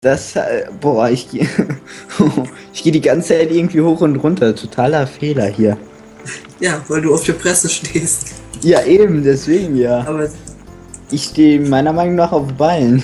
Das, boah, ich gehe ich geh die ganze Zeit irgendwie hoch und runter. Totaler Fehler hier. Ja, weil du auf der Presse stehst. Ja, eben, deswegen ja. Aber Ich stehe meiner Meinung nach auf Ballen.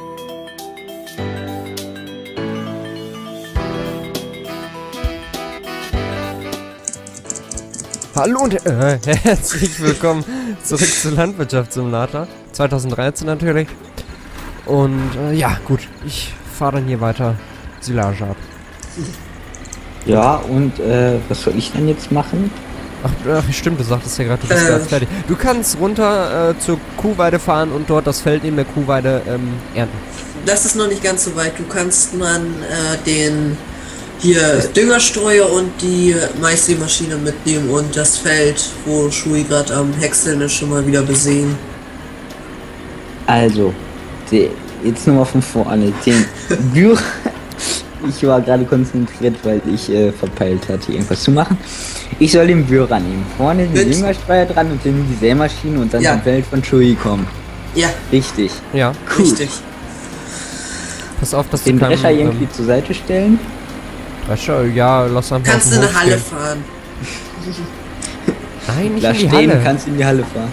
Hallo und herzlich willkommen zurück zu Landwirtschaftssimulator 2013 natürlich. Und ja, gut, ich fahre dann hier weiter Silage ab. Ja, und was soll ich denn jetzt machen? Ach stimmt, du sagtest ja gerade, du bist gerade fertig. Du kannst runter zur Kuhweide fahren und dort das Feld neben der Kuhweide ernten. das ist noch nicht ganz so weit. Du kannst den Düngerstreuer und die Maissämaschine mitnehmen und das Feld, wo Shui gerade am Häckseln ist, schon mal wieder besehen. Also, jetzt nochmal von vorne. Ich war gerade konzentriert, weil ich verpeilt hatte, irgendwas zu machen. Ich soll den Bührer nehmen. Vorne den Düngerstreuer dran und dann die Sämaschine und dann zum Feld von Shui kommen. Ja. Richtig. Ja. Cool. Richtig. Pass auf, dass Den du Drescher irgendwie zur Seite stellen. Drescher, ja, lass einfach Kannst auf du den in Hof eine Halle stehen. fahren? Nein, nicht Lass in die stehen, Halle. kannst in die Halle fahren.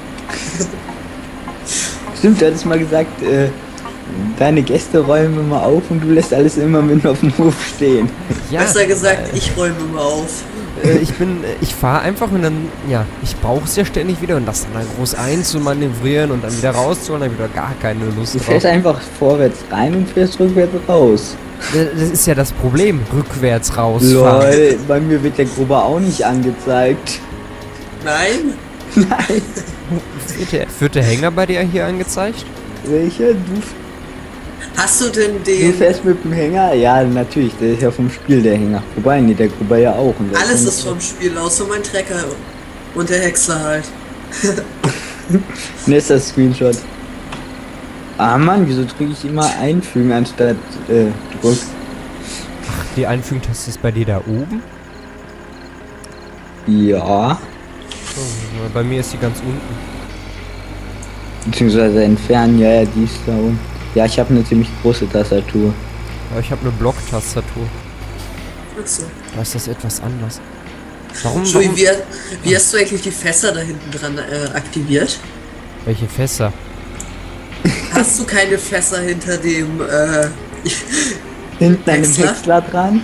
Stimmt, du hattest mal gesagt, deine Gäste räumen immer auf und du lässt alles immer mitten auf dem Hof stehen. Ja, Besser gesagt, ich räume immer auf. ich fahre einfach und dann, ja, ich brauche es ja ständig wieder und das dann groß einzumanövrieren und dann wieder rauszuholen, dann wieder gar keine Lust Du drauf. fährst einfach vorwärts rein und fährst rückwärts raus. Das ist ja das Problem, rückwärts rausfahren. Lol, bei mir wird der Grubber auch nicht angezeigt. Nein? Nein. Wird der Hänger bei dir hier angezeigt? Welcher? Hast du denn Du den... fährst mit dem Hänger? Ja, natürlich, der ist ja vom Spiel, der Hänger. Wobei, nee, der Grubber ja auch. Und der Alles ist vom Spiel, außer mein Trecker und der Häcksler halt. Nächster Screenshot. Ah Mann, wieso drücke ich immer einfügen anstatt Druck? Die Einfügentaste ist bei dir da oben? Ja. Oh, bei mir ist die ganz unten. Beziehungsweise entfernen, ja, die ist da oben. Ja, ich habe eine ziemlich große Tastatur. Aber ich habe eine Blocktastatur. Achso. Da ist das etwas anders. Warum? Shui, wie hast du eigentlich die Fässer da hinten dran aktiviert? Welche Fässer? Hast du keine Fässer hinter dem Hinten an dem Häcksler? Häcksler dran.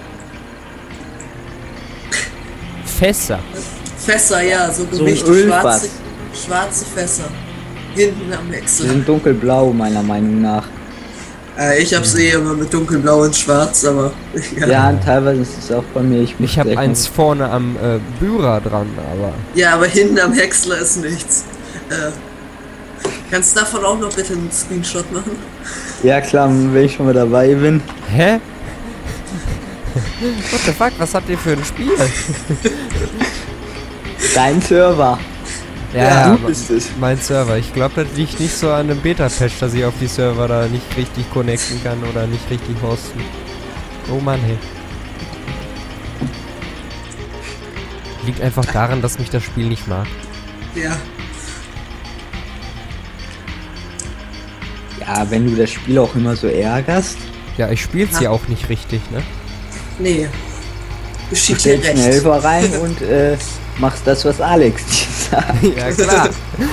Fässer? Fässer, ja, so So ein Gewicht, Ölfass. schwarze Fässer. Hinten am Die Häcksler. sind dunkelblau, meiner Meinung nach. Ich hab's immer mit dunkelblau und schwarz, aber Ja, teilweise ist es auch bei mir. Ich habe eins vorne am Bührer dran, aber... Ja, aber hinten am Häcksler ist nichts. Kannst du davon auch noch bitte einen Screenshot machen? Ja klar, wenn ich schon mal dabei bin. Hä? What the fuck, was habt ihr für ein Spiel? Dein Server. Ja, du bist es. Mein Server. Ich glaube, das liegt nicht so an dem Beta-Patch, dass ich auf die Server da nicht richtig connecten kann oder nicht richtig hosten. Oh Mann, hey. Liegt einfach daran, dass mich das Spiel nicht mag. Ja. Ja, wenn du das Spiel auch immer so ärgerst, Ja, ich spiel's ja auch nicht richtig, ne? Nee. du Geschieht dir stellst einen recht. Helfer rein und machst das, was Alex dir sagt. Ja, klar.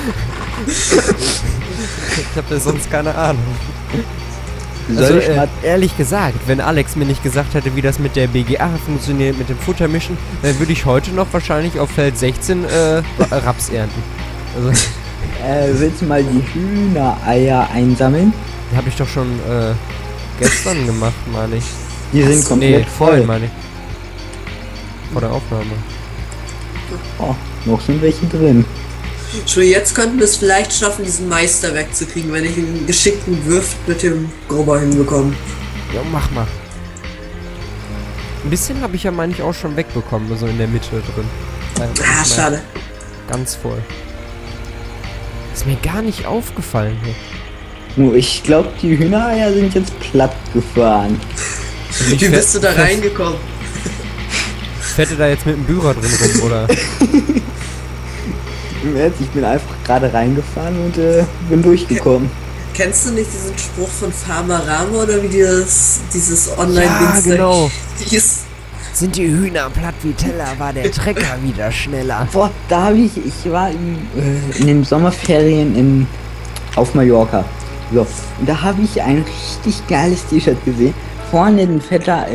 Ich habe ja sonst keine Ahnung. Soll Also, ich mal ehrlich gesagt, wenn Alex mir nicht gesagt hätte, wie das mit der BGA funktioniert, mit dem Futtermischen, dann würde ich heute noch wahrscheinlich auf Feld 16 Raps ernten. Also, willst du mal die Hühnereier einsammeln? die habe ich doch schon gestern gemacht, meine ich. Die sind komplett voll. vorhin, meine ich. Vor der Aufnahme. Oh, noch sind welche drin. Schon jetzt könnten wir es vielleicht schaffen, diesen Meister wegzukriegen, wenn ich einen geschickten Wirft mit dem Grubber hinbekomme. Ja, mach mal. Ein bisschen habe ich ja, meine ich, auch schon wegbekommen, so in der Mitte drin. Schade. Ganz voll. Ist mir gar nicht aufgefallen hier. Nur ich glaube, die Hühnereier sind jetzt platt gefahren. Wie bist du da reingekommen? Fette da jetzt mit dem Bührer drin rum, oder? Im Ernst, ich bin einfach gerade reingefahren und bin durchgekommen. Kennst du nicht diesen Spruch von Farmerama oder wie dieses Online-Ding? Ja, genau. Hieß? Sind die Hühner platt wie Teller, war der Trecker wieder schneller. Boah, da habe ich war in den Sommerferien auf Mallorca. So, und da habe ich ein richtig geiles T-Shirt gesehen. Vorne den fetter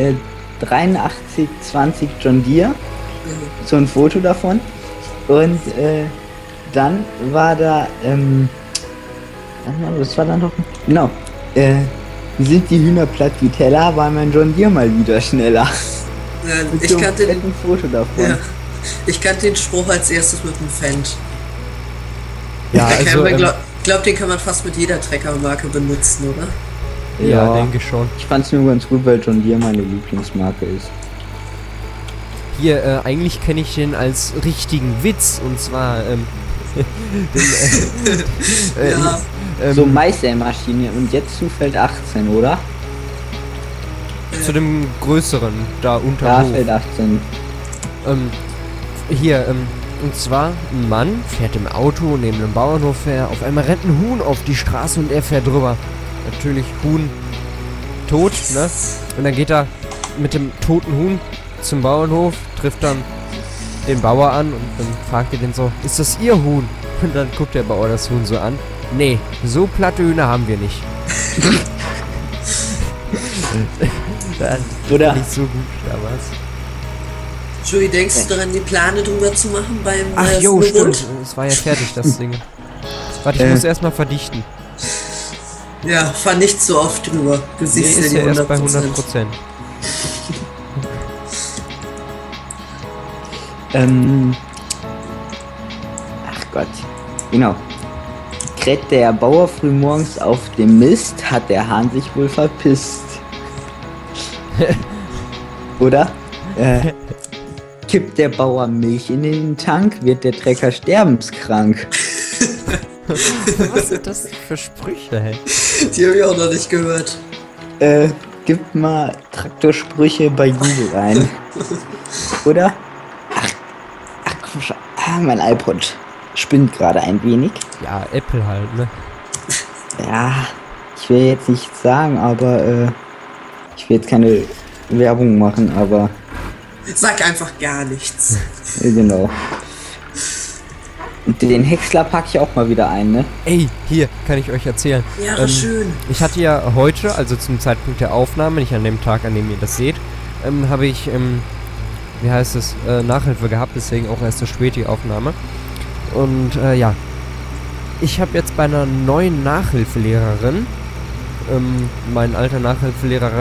8320 John Deere. So ein Foto davon. Und dann war da, was war dann noch? Genau, sind die Hühner platt wie Teller, war mein John Deere mal wieder schneller. Ja, ich kannte ein Foto davon. Ja, ich kannte den Spruch als erstes mit dem Fendt. Ja, also, glaub, den kann man fast mit jeder Treckermarke benutzen, oder? Ja, denke ich schon. Ich fand's nur ganz gut, weil John Deere meine Lieblingsmarke ist. Hier, eigentlich kenne ich den als richtigen Witz, und zwar, so Maisämaschine und jetzt Zufeld 18, oder? Zu dem größeren, da unter Ja, Hof. Feld 18. Hier, und zwar, ein Mann fährt im Auto neben einem Bauernhof her, auf einmal rennt ein Huhn auf die Straße und er fährt drüber. Natürlich Huhn tot, ne? Und dann geht er mit dem toten Huhn zum Bauernhof, trifft dann den Bauer an und dann fragt er den so, ist das Ihr Huhn? Und dann guckt der Bauer das Huhn so an. Nee, so platte Hühner haben wir nicht. Oder? Nicht so gut damals. Joey, denkst du daran, die Plane drüber zu machen beim Ach jo, Snowboard? stimmt. Es war ja fertig, das Ding. Warte, ich muss erstmal verdichten. Ja, fahr nicht so oft drüber. Du siehst Nee, ist ja die ja erst bei 100%. 100%. Ach Gott. Genau. Kräht der Bauer frühmorgens auf dem Mist, hat der Hahn sich wohl verpisst. Oder? Kippt der Bauer Milch in den Tank, wird der Trecker sterbenskrank. Was sind das für Sprüche, hey? Die habe ich auch noch nicht gehört. Gib mal Traktorsprüche bei Google ein. Oder? Mein iPod spinnt gerade ein wenig. Ja, Apple halt, ne? Ja, ich will jetzt nicht sagen, aber ich will jetzt keine Werbung machen, aber Sag einfach gar nichts. genau. Und den Häcksler packe ich auch mal wieder ein, ne? Ey, hier, kann ich euch erzählen. Ja, schön. Ich hatte ja heute, also zum Zeitpunkt der Aufnahme, nicht an dem Tag, an dem ihr das seht, habe ich, wie heißt es, Nachhilfe gehabt, deswegen auch erst so spät die Aufnahme. Und ja, ich habe jetzt bei einer neuen Nachhilfelehrerin, mein alter Nachhilfelehrer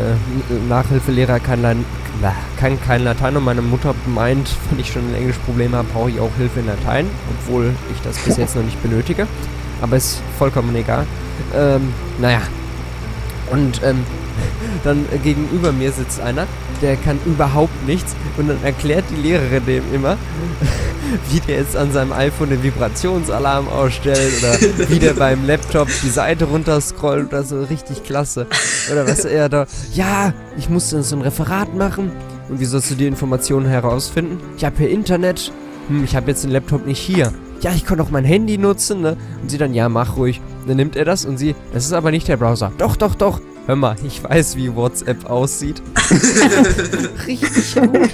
kann kein Latein und meine Mutter meint, wenn ich schon ein Englischproblem habe, brauche ich auch Hilfe in Latein, obwohl ich das bis jetzt noch nicht benötige. Aber ist vollkommen egal. Naja. Und dann gegenüber mir sitzt einer, der kann überhaupt nichts und dann erklärt die Lehrerin dem immer, wie der jetzt an seinem iPhone den Vibrationsalarm ausstellt oder wie der beim Laptop die Seite runterscrollt oder so, richtig klasse. Oder was er da, ja, ich musste so ein Referat machen und wie sollst du die Informationen herausfinden? Ich habe hier Internet, ich habe jetzt den Laptop nicht hier. Ja, ich kann doch mein Handy nutzen, ne? Und sie dann, ja, mach ruhig. Dann nimmt er das und sie, das ist aber nicht der Browser. Doch, doch, doch. Hör mal, ich weiß, wie WhatsApp aussieht. Richtig gut.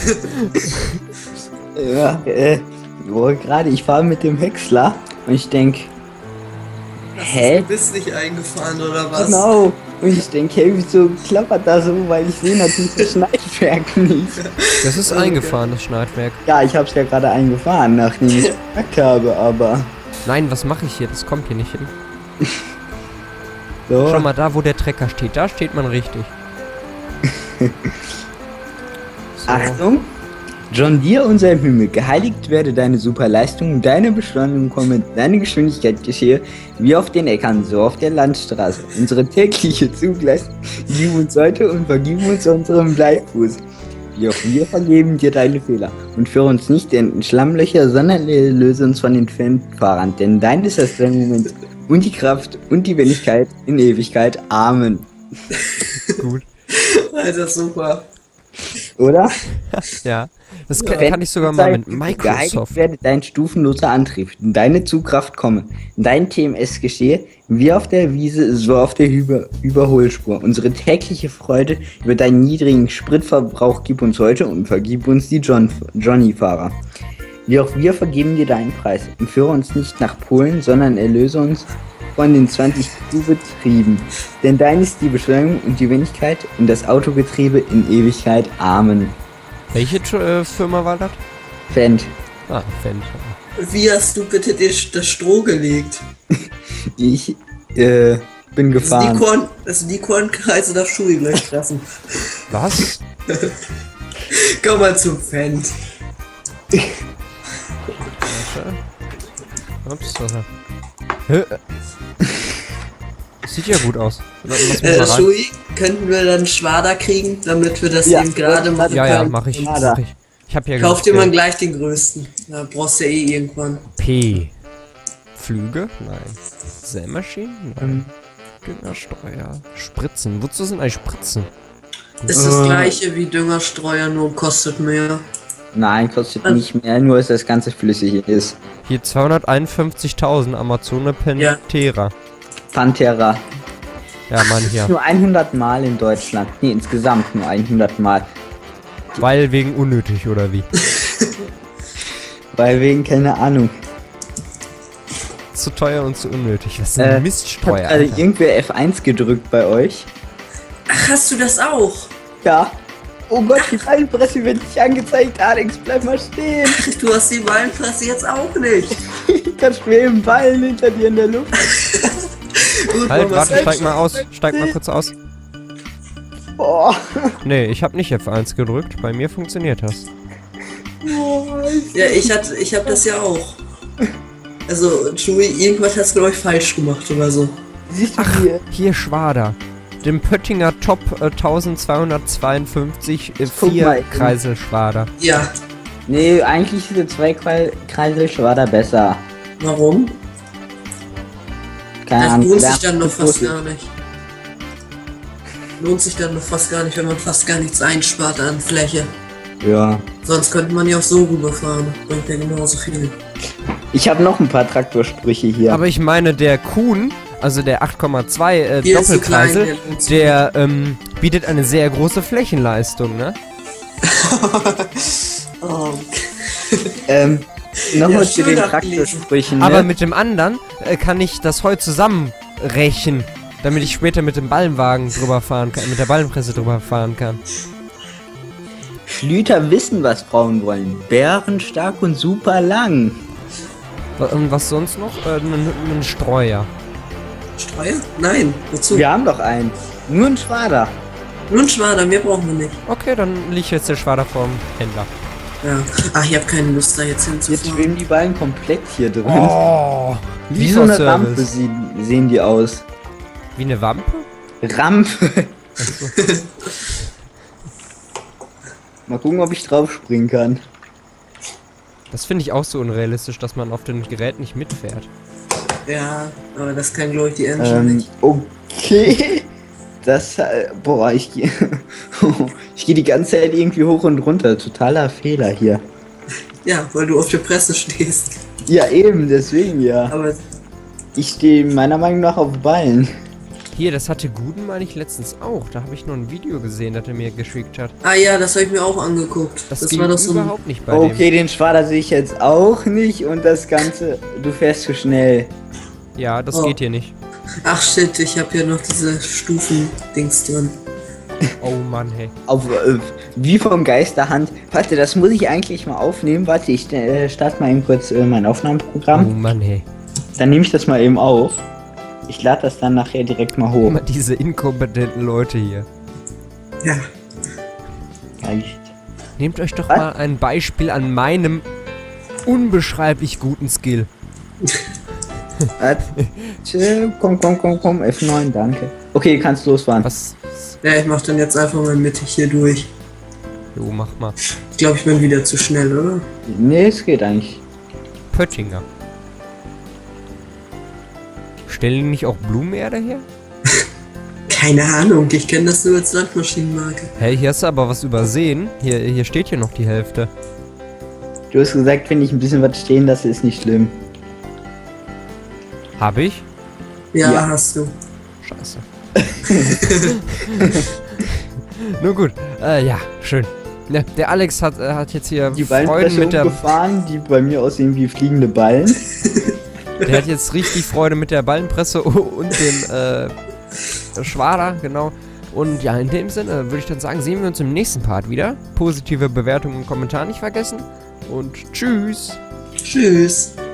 Ja, gerade ich fahre mit dem Häcksler und ich denke, hä? Du bist nicht eingefahren oder was? Genau. Und ich denke, hey, wieso klappert das so? Weil ich sehe natürlich das Schneidwerk nicht. Das ist eingefahren, das Schneidwerk. Ja, ich habe es ja gerade eingefahren, nachdem ich es gesagt habe, aber... Nein, was mache ich hier? Das kommt hier nicht hin. So. Schau mal, da wo der Trecker steht, da steht man richtig. So. Achtung! John Deere und sein Himmel, geheiligt werde deine Superleistung, deine Beschleunigung komme, deine Geschwindigkeit geschehe, wie auf den Äckern, so auf der Landstraße. Unsere tägliche Zugleistung gib uns heute und vergib uns unseren Bleifuß. Wie auch wir vergeben dir deine Fehler. Und führe uns nicht in Schlammlöcher, sondern löse uns von den Fahrern. Denn dein ist das Moment und die Kraft und die Wendigkeit in Ewigkeit. Amen. Gut. Alter, super. Oder? Ja, Das Ja. kann ich sogar mal mit Geheiligt Microsoft. werde dein stufenloser Antrieb, deine Zugkraft komme, dein TMS geschehe, wie auf der Wiese, so auf der Überholspur. Unsere tägliche Freude über deinen niedrigen Spritverbrauch gib uns heute und vergib uns die Johnny-Fahrer. Wie auch wir vergeben dir deinen Preis und führe uns nicht nach Polen, sondern erlöse uns von den 20 Betrieben. Denn dein ist die Beschleunigung und die Wendigkeit und das Autogetriebe in Ewigkeit. Amen. Welche Firma war das? Fendt. Ah, Fendt. Wie hast du bitte das Stroh gelegt? Ich bin gefahren. Die Kornkreise darf Schuhe gleich lassen. Was? Komm mal zum Fan. Ups, Hä? Sieht ja gut aus. Lass mich mal rein. Shui, könnten wir dann Schwader kriegen, damit wir das Ja, eben gerade machen Ja, können? mach ich. Schade. Mach ich. Ich hab ja Kauf dir genug mal Geld. gleich den größten. Da brauchst du ja eh irgendwann. P. Flüge? Nein. Sämaschinen? Nein. Düngerstreuer. Spritzen. Wozu sind eigentlich Spritzen? Ist das gleiche wie Düngerstreuer, nur kostet mehr. Nein, kostet nicht mehr, nur dass das Ganze flüssig ist. Hier 251.000 Amazone Pantera. Pantera. Ja, Mann, hier. Nur 100 Mal in Deutschland. Nee, insgesamt nur 100 Mal. Weil wegen unnötig, oder wie? Weil wegen, keine Ahnung. Zu teuer und zu unnötig. Was ist ein Hat Miststreuer, also Alter? irgendwer F1 gedrückt bei euch? Ach, hast du das auch? Ja. Oh Gott, die Ballenpresse wird nicht angezeigt. Alex, bleib mal stehen. Du hast die Ballenpresse jetzt auch nicht. Da schweben Ballen hinter dir in der Luft. Gut, Halt, wollen wir's warte, steig selbst- mal aus. Steig mal kurz aus. Oh. Nee, ich habe nicht F1 gedrückt. Bei mir funktioniert das. Ja, ich hab das ja auch. Also, Shui, irgendwas hast du glaube ich falsch gemacht oder so. Siehst du hier? Hier Schwader. Dem Pöttinger Top 1252 Guck 4 mal. Kreiselschwader. Ja, Nee, eigentlich ist der Zweikreiselschwader besser. warum? Keine Das Ahnung. lohnt der sich dann hat noch fast Quote. gar nicht. Lohnt sich dann noch fast gar nicht, wenn man fast gar nichts einspart an Fläche. Ja. Sonst könnte man ja auch so rüberfahren. Bringt ja genauso viel. Ich habe noch ein paar Traktorsprüche hier. Aber ich meine, der Kuhn, also der 8,2 Hier ist zu klein, Doppelkreisel, der lohnt sich der bietet eine sehr große Flächenleistung, ne? Oh. Nochmal Ja, zu schön den abgelesen. Traktorsprüchen. Aber Ne? mit dem anderen kann ich das Heu zusammenrechnen, damit ich später mit dem Ballenwagen drüber fahren kann, mit der Ballenpresse drüber fahren kann. Schlüter wissen, was Frauen wollen. Bärenstark und super lang. Und was sonst noch? Ein Streuer. Streuer? Nein, wozu? Wir haben doch einen. Nur ein Schwader. Nur ein Schwader, mehr brauchen wir nicht. Okay, dann liegt jetzt der Schwader vorm Händler. Ja. Ach, ich habe keine Lust da jetzt Jetzt hinzufahren. schweben die Ballen komplett hier drin. Oh, Wie so eine Rampe Lieferservice. sehen die aus. Wie eine Wampe? Rampe. Mal gucken, ob ich drauf springen kann. Das finde ich auch so unrealistisch, dass man auf dem Gerät nicht mitfährt. Ja, aber das kann glaube ich die Engine nicht. Okay. Das, boah, ich gehe ich gehe die ganze Zeit irgendwie hoch und runter. Totaler Fehler hier. Ja, weil du auf der Presse stehst. Ja, eben, deswegen ja. Aber Ich stehe meiner Meinung nach auf Ballen. Hier, das hatte Guden, meine ich, letztens auch. Da habe ich nur ein Video gesehen, das er mir geschickt hat. ah ja, das habe ich mir auch angeguckt. Das, Das ging war doch so ein, überhaupt nicht bei Okay, den Schwader sehe ich jetzt auch nicht und das Ganze, du fährst zu schnell. dem. Ja, das Oh. geht hier nicht. Ach shit, ich habe hier noch diese Stufen-Dings drin. Oh Mann, hey. Auf, wie vom Geisterhand. Warte, das muss ich eigentlich mal aufnehmen. Warte, ich starte mal eben kurz mein Oh Aufnahmeprogramm. Mann, hey. Dann nehme ich das mal eben auf. Ich lade das dann nachher direkt mal hoch. Immer diese inkompetenten Leute hier. Ja. Reicht. Nehmt euch doch Was? mal ein Beispiel an meinem unbeschreiblich guten Skill. Warte. Komm, F9, danke. Okay, kannst losfahren. Was? Ja, ich mach dann jetzt einfach mal mittig hier durch. Jo, mach mal. Ich glaube, ich bin wieder zu schnell, oder? Nee, es geht eigentlich. Pöttinger. Stellen die nicht auch Blumenerde her? Keine Ahnung, ich kenne das nur als Landmaschinenmarke. Hey, hier hast du aber was übersehen. Hier steht hier noch die Hälfte. Du hast gesagt, wenn ich ein bisschen was stehen lasse, ist nicht schlimm. Hab ich? Ja, Ja. hast du. Scheiße. Nun gut, ja, schön. Ne, der Alex hat jetzt hier Die Freude Ballenpresse mit der... umgefahren, die bei mir aussehen wie fliegende Ballen. Der hat jetzt richtig Freude mit der Ballenpresse und dem Schwader, genau. Und ja, in dem Sinne würde ich dann sagen, sehen wir uns im nächsten Part wieder. Positive Bewertungen und Kommentare nicht vergessen. Und tschüss. Tschüss.